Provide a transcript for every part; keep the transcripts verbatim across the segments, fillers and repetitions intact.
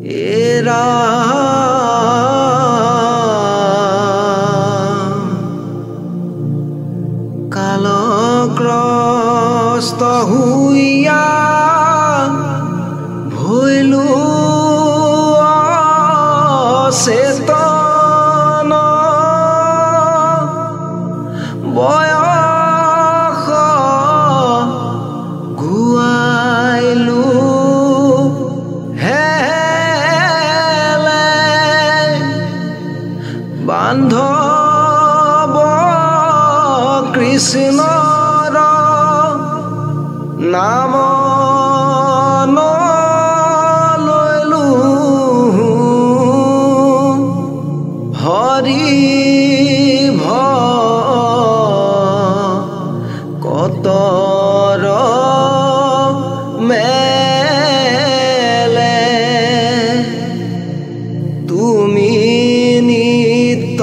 এরা কালগ্রস্ত হুইয়া ভইলু অচেতন বয়স গুয়াইলু হেলে বান্ধব কৃষ্ণৰ নাম নলৈলু হৰি ভকতৰ মেলে তুমি নিত্য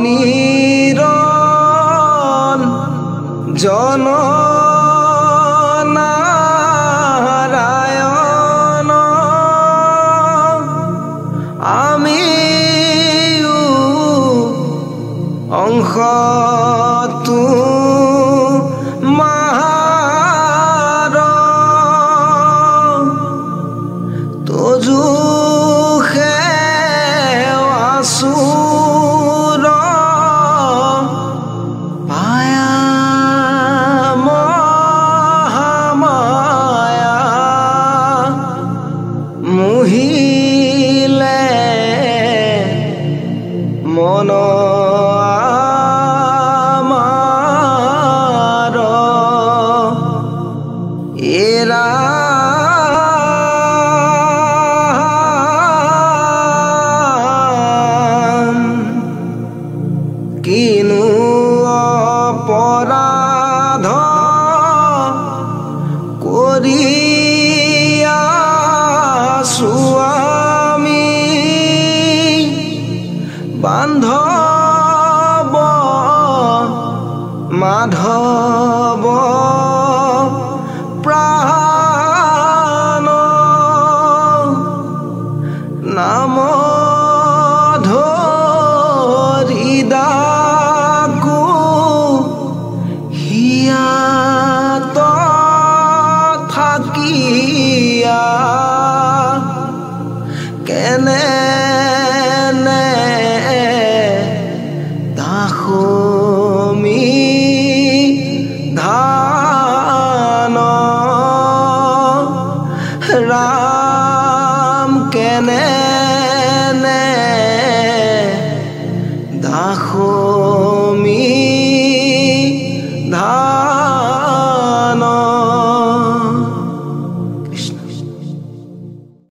নিৰণ জন নাৰায়ণ আমিও অংশ তোমাৰ তজু সেৱাসুৰ পায়া মহামায়া মোহিলে মন আমাৰ এৰা কিনো অপৰাধ কৰিয়াছো আমি বান্ধৱ মাধৱ প্ৰাণ নাম ধৰিদাকো হিয়াত থাকিয়া কেনে দাসমি ধান ৰাম কেনে